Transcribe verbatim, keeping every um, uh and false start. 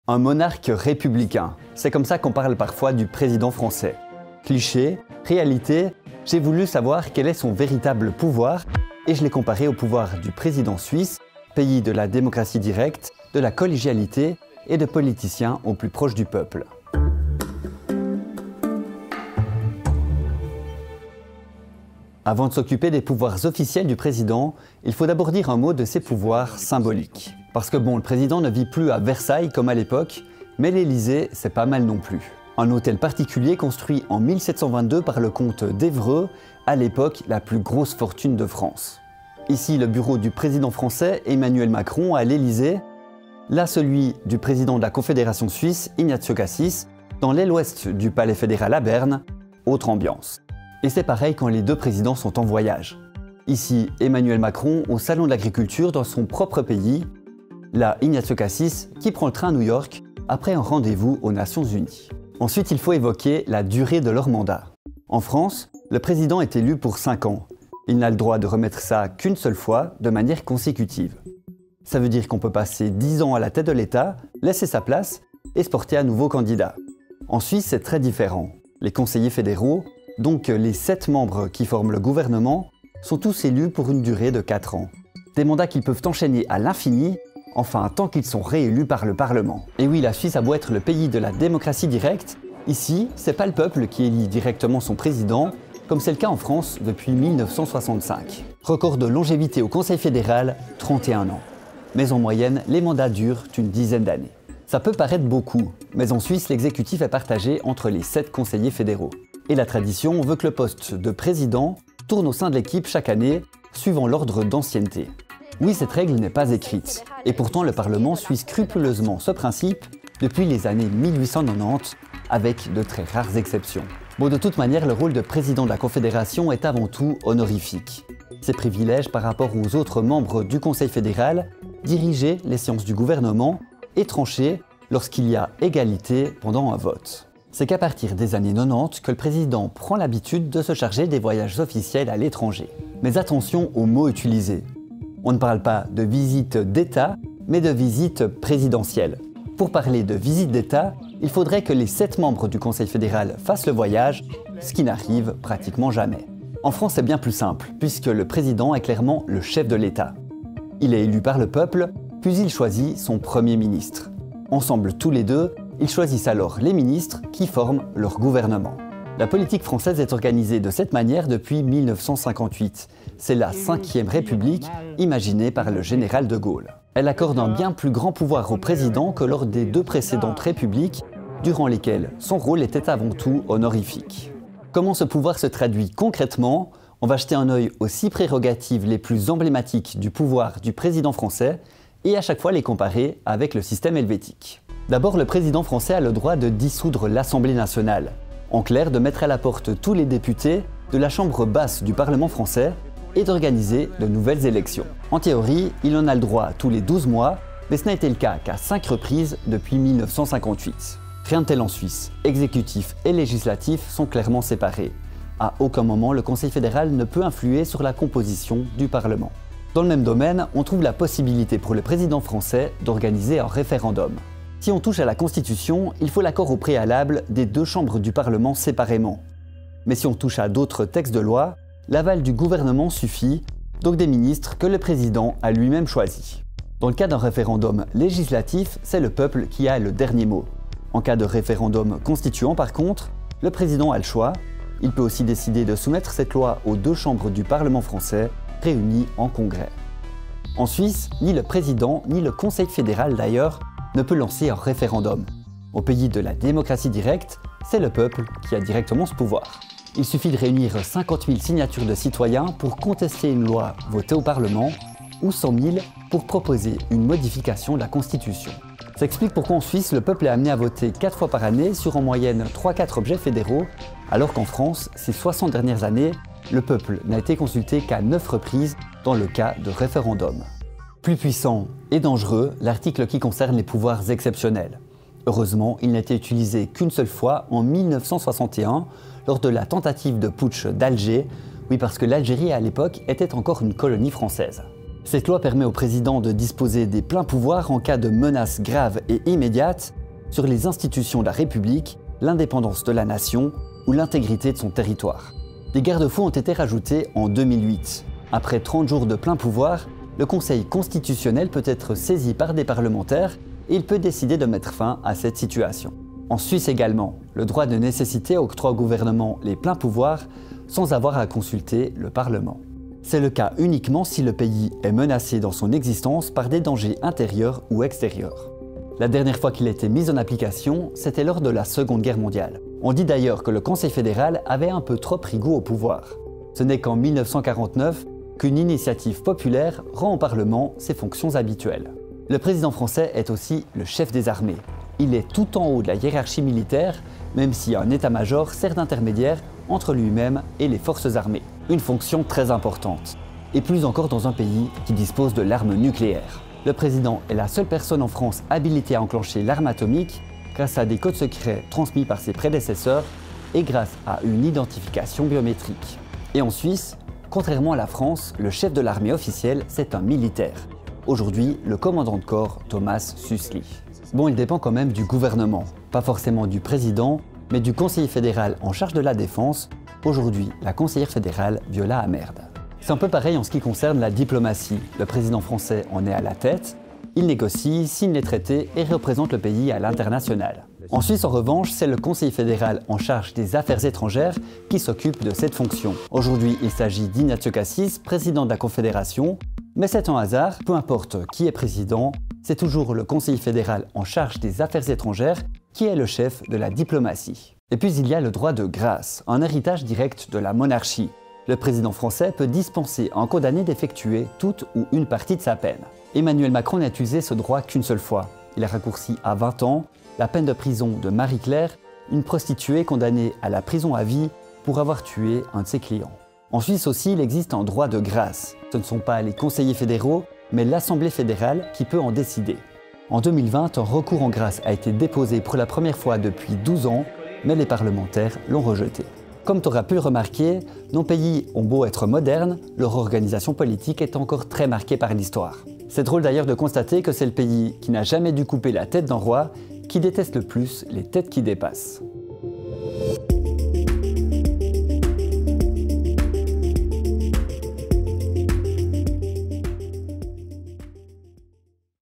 Un monarque républicain, c'est comme ça qu'on parle parfois du président français. Cliché, réalité, j'ai voulu savoir quel est son véritable pouvoir et je l'ai comparé au pouvoir du président suisse, pays de la démocratie directe, de la collégialité et de politiciens au plus proche du peuple. Avant de s'occuper des pouvoirs officiels du président, il faut d'abord dire un mot de ses pouvoirs symboliques. Parce que bon, le président ne vit plus à Versailles comme à l'époque, mais l'Élysée, c'est pas mal non plus. Un hôtel particulier construit en mille sept cent vingt-deux par le comte d'Évreux, à l'époque la plus grosse fortune de France. Ici, le bureau du président français, Emmanuel Macron, à l'Élysée. Là, celui du président de la Confédération suisse, Ignacio Cassis, dans l'aile ouest du palais fédéral à Berne. Autre ambiance. Et c'est pareil quand les deux présidents sont en voyage. Ici, Emmanuel Macron au salon de l'agriculture dans son propre pays. Là, Ignacio Cassis qui prend le train à New York après un rendez-vous aux Nations Unies. Ensuite, il faut évoquer la durée de leur mandat. En France, le président est élu pour cinq ans. Il n'a le droit de remettre ça qu'une seule fois, de manière consécutive. Ça veut dire qu'on peut passer dix ans à la tête de l'État, laisser sa place et se porter à nouveau candidat. En Suisse, c'est très différent. Les conseillers fédéraux, donc les sept membres qui forment le gouvernement, sont tous élus pour une durée de quatre ans. Des mandats qu'ils peuvent enchaîner à l'infini, enfin tant qu'ils sont réélus par le Parlement. Et oui, la Suisse a beau être le pays de la démocratie directe, ici, c'est pas le peuple qui élit directement son président, comme c'est le cas en France depuis mille neuf cent soixante-cinq. Record de longévité au Conseil fédéral, trente et un ans. Mais en moyenne, les mandats durent une dizaine d'années. Ça peut paraître beaucoup, mais en Suisse, l'exécutif est partagé entre les sept conseillers fédéraux. Et la tradition veut que le poste de président tourne au sein de l'équipe chaque année, suivant l'ordre d'ancienneté. Oui, cette règle n'est pas écrite, et pourtant le Parlement suit scrupuleusement ce principe depuis les années mille huit cent quatre-vingt-dix, avec de très rares exceptions. Bon, de toute manière, le rôle de président de la Confédération est avant tout honorifique. Ses privilèges par rapport aux autres membres du Conseil fédéral, diriger les séances du gouvernement et trancher lorsqu'il y a égalité pendant un vote. C'est qu'à partir des années quatre-vingt-dix que le président prend l'habitude de se charger des voyages officiels à l'étranger. Mais attention aux mots utilisés. On ne parle pas de visite d'État, mais de visite présidentielle. Pour parler de visite d'État, il faudrait que les sept membres du Conseil fédéral fassent le voyage, ce qui n'arrive pratiquement jamais. En France, c'est bien plus simple, puisque le président est clairement le chef de l'État. Il est élu par le peuple, puis il choisit son Premier ministre. Ensemble tous les deux, ils choisissent alors les ministres qui forment leur gouvernement. La politique française est organisée de cette manière depuis mille neuf cent cinquante-huit. C'est la cinquième République imaginée par le général de Gaulle. Elle accorde un bien plus grand pouvoir au président que lors des deux précédentes républiques, durant lesquelles son rôle était avant tout honorifique. Comment ce pouvoir se traduit concrètement? On va jeter un œil aux six prérogatives les plus emblématiques du pouvoir du président français et à chaque fois les comparer avec le système helvétique. D'abord, le président français a le droit de dissoudre l'Assemblée nationale. En clair, de mettre à la porte tous les députés de la chambre basse du Parlement français et d'organiser de nouvelles élections. En théorie, il en a le droit tous les douze mois, mais ce n'a été le cas qu'à cinq reprises depuis mille neuf cent cinquante-huit. Rien de tel en Suisse. Exécutif et législatif sont clairement séparés. À aucun moment, le Conseil fédéral ne peut influer sur la composition du Parlement. Dans le même domaine, on trouve la possibilité pour le président français d'organiser un référendum. Si on touche à la Constitution, il faut l'accord au préalable des deux chambres du Parlement séparément. Mais si on touche à d'autres textes de loi, l'aval du gouvernement suffit, donc des ministres que le président a lui-même choisis. Dans le cas d'un référendum législatif, c'est le peuple qui a le dernier mot. En cas de référendum constituant par contre, le président a le choix. Il peut aussi décider de soumettre cette loi aux deux chambres du Parlement français, réunies en congrès. En Suisse, ni le président, ni le Conseil fédéral d'ailleurs, ne peut lancer un référendum. Au pays de la démocratie directe, c'est le peuple qui a directement ce pouvoir. Il suffit de réunir cinquante mille signatures de citoyens pour contester une loi votée au Parlement ou cent mille pour proposer une modification de la Constitution. Ça explique pourquoi en Suisse, le peuple est amené à voter quatre fois par année sur en moyenne trois à quatre objets fédéraux, alors qu'en France, ces soixante dernières années, le peuple n'a été consulté qu'à neuf reprises dans le cas de référendum. Plus puissant et dangereux, l'article qui concerne les pouvoirs exceptionnels. Heureusement, il n'a été utilisé qu'une seule fois en mille neuf cent soixante et un, lors de la tentative de putsch d'Alger, oui parce que l'Algérie à l'époque était encore une colonie française. Cette loi permet au président de disposer des pleins pouvoirs en cas de menace grave et immédiate, sur les institutions de la République, l'indépendance de la nation ou l'intégrité de son territoire. Des garde-fous ont été rajoutés en deux mille huit. Après trente jours de plein pouvoir, le Conseil constitutionnel peut être saisi par des parlementaires et il peut décider de mettre fin à cette situation. En Suisse également, le droit de nécessité octroie au gouvernement les pleins pouvoirs sans avoir à consulter le Parlement. C'est le cas uniquement si le pays est menacé dans son existence par des dangers intérieurs ou extérieurs. La dernière fois qu'il a été mis en application, c'était lors de la Seconde Guerre mondiale. On dit d'ailleurs que le Conseil fédéral avait un peu trop pris goût au pouvoir. Ce n'est qu'en mille neuf cent quarante-neuf qu'une initiative populaire rend au Parlement ses fonctions habituelles. Le président français est aussi le chef des armées. Il est tout en haut de la hiérarchie militaire, même si un état-major sert d'intermédiaire entre lui-même et les forces armées. Une fonction très importante. Et plus encore dans un pays qui dispose de l'arme nucléaire. Le président est la seule personne en France habilitée à enclencher l'arme atomique grâce à des codes secrets transmis par ses prédécesseurs et grâce à une identification biométrique. Et en Suisse, contrairement à la France, le chef de l'armée officielle, c'est un militaire. Aujourd'hui, le commandant de corps, Thomas Susli. Bon, il dépend quand même du gouvernement, pas forcément du président, mais du conseiller fédéral en charge de la défense, aujourd'hui la conseillère fédérale Viola Amerd. C'est un peu pareil en ce qui concerne la diplomatie. Le président français en est à la tête, il négocie, signe les traités et représente le pays à l'international. En Suisse, en revanche, c'est le conseiller fédéral en charge des affaires étrangères qui s'occupe de cette fonction. Aujourd'hui, il s'agit d'Ignacio Cassis, président de la Confédération, mais c'est un hasard, peu importe qui est président, c'est toujours le conseiller fédéral en charge des affaires étrangères qui est le chef de la diplomatie. Et puis il y a le droit de grâce, un héritage direct de la monarchie. Le président français peut dispenser un condamné d'effectuer toute ou une partie de sa peine. Emmanuel Macron n'a utilisé ce droit qu'une seule fois. Il a raccourci à vingt ans la peine de prison de Marie-Claire, une prostituée condamnée à la prison à vie pour avoir tué un de ses clients. En Suisse aussi, il existe un droit de grâce. Ce ne sont pas les conseillers fédéraux, mais l'Assemblée fédérale qui peut en décider. En deux mille vingt, un recours en grâce a été déposé pour la première fois depuis douze ans, mais les parlementaires l'ont rejeté. Comme tu auras pu le remarquer, nos pays ont beau être modernes, leur organisation politique est encore très marquée par l'histoire. C'est drôle d'ailleurs de constater que c'est le pays qui n'a jamais dû couper la tête d'un roi qui déteste le plus les têtes qui dépassent.